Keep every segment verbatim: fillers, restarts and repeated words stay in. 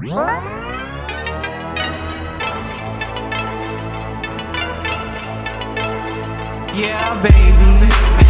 Yeah, baby.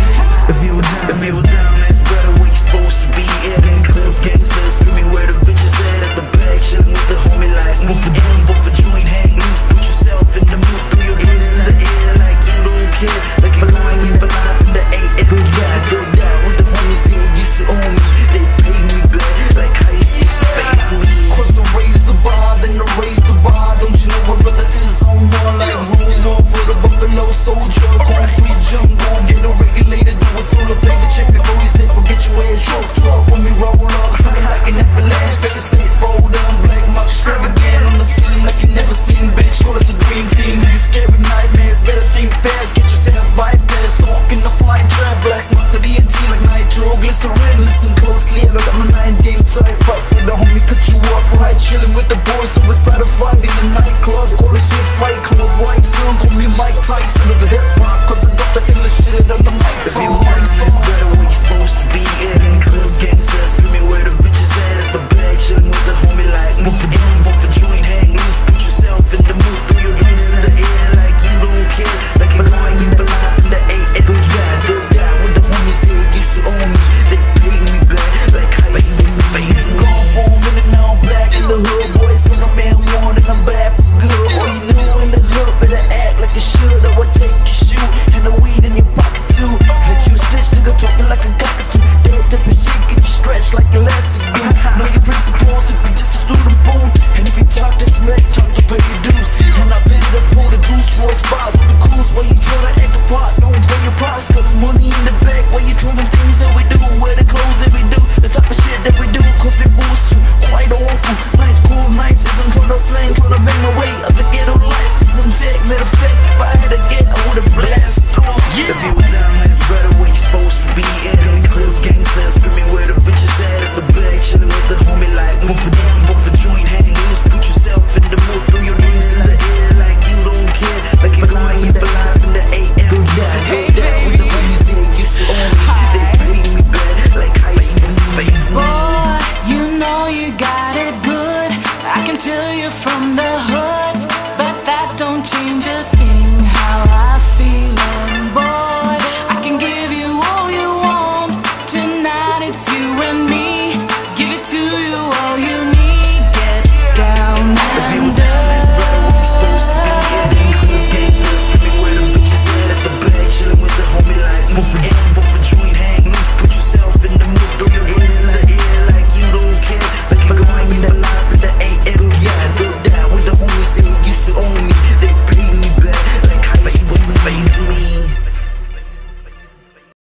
If you were down, if you were down, that's better where you supposed to be. Yeah, gangsters, gangsters, screaming where the bitches at at the back, chilling with the homie like me. Vote for joint, vote for joint, hang loose, put yourself in the mood, throw your drinks in the air like you don't care, like you're going in for life in the eight at the yeah, go down with the homies here used to own me. They paid me black like how you speak to face me. Cause I raised the bar, then I raised the bar. Don't you know my brother is on one like room one for the Buffalo Soldier. Concrete jungle, get a regulator, do a solo thing to check the goalies, they will get your ass choked up when we roll up. Something like an avalanche, better stay rolled up. Black Mark extravagant on the scene like you never seen, bitch. Call us a dream team, niggas scared of nightmares. Better think fast, get yourself bypassed. Walk in the flight trap, Black MarketDown like nitroglycerin. Listen closely, I look at my nine game type up with the homie, cut you up. Right, chilling with the boys, so we start a fight in the nightclub. Call this shit Fight Club, white son, call me Mike Tyson. Live a hip hop, cause I got the illest shit on the mic. If you want it's better where you supposed to be. Yeah, gangsters, gangsters, screaming where the bitches at at the back, chilling with the homie like me. Vote for joint, vote for joint, hang loose, put yourself in the mood, throw your drinks in the air like you don't care, like you're going in for life in the eight at the yeah, go down with the homies here used to own me. They paid me black like how you see me. Face gone for a minute now, I'm back in the hood, boys. When a man won and I'm back for good. All you knew in the hood, better act like you should. I would take your shoe and the weed in your pocket too. Heard you snitch, nigga, talking like a cockatoo. Damn, tip and shit, get you stretched like elastic glue. Know your principles if you just a student fool. And if you talk this smack, time to pay your dues. And I pay the fool, the juice for a spot with the cruise. While you tryna act the part, don't pay your props. Got money in the back while you trying things that we do. Wear the clothes that we do, the type of shit that we do. Cause we fools too, quite awful. Night cool nights, as I'm tryna slang, tryna bang away of the ghetto life. One take, matter of fact, if I had to get, I would've blasted through. Yeah. If you were down, that's better where you supposed to be. Yeah, gangsters, gangsters, screaming where the bitches at at the back, chilling with the homie like me. Vote for joint, vote for joint, hang loose, put yourself in the mood, throw your drinks in the air like you don't care, like you're going in for life in the eight at the yeah, go down with the homies here used to own me. They paid me back like how you see me. Boy, you know you got it good. I can tell you from the